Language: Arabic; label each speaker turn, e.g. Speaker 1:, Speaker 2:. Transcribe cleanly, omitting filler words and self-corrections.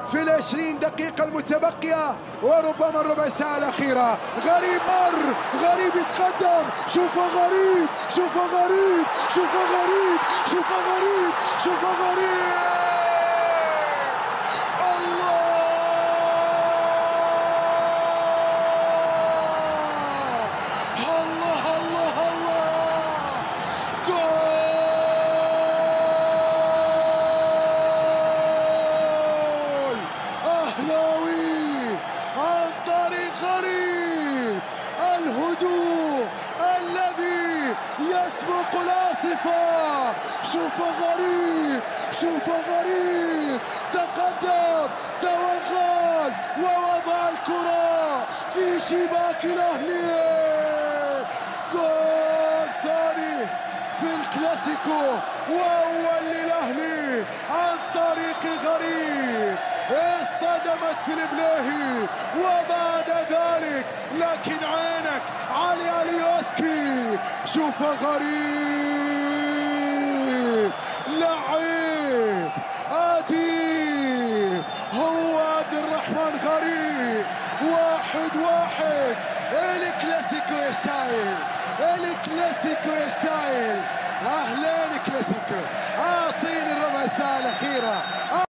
Speaker 1: في ال20 دقيقة المتبقية وربما الربع ساعة الأخيرة. غريب مر، غريب يتقدم، شوفه غريب، شوفه غريب، شوفه غريب، شوفه غريب، شوفه غريب. أهلاوي عن طريق غريب، الهدوء الذي يسبق العاصفة. شوف غريب، شوف غريب، تقدم، توغل ووضع الكرة في شباك الأهلي. جول ثاني في الكلاسيكو وأول للأهلي عن طريق غريب. اصطدمت في البلاهي وبعد ذلك لكن عينك علي اليوسكي. شوف غريب، لعيب أديب، هو عبد الرحمن غريب. 1-1. الكلاسيكو يستاهل، الكلاسيكو يستاهل. أهلين كلاسيكو، أعطيني الربع ساعة الأخيرة.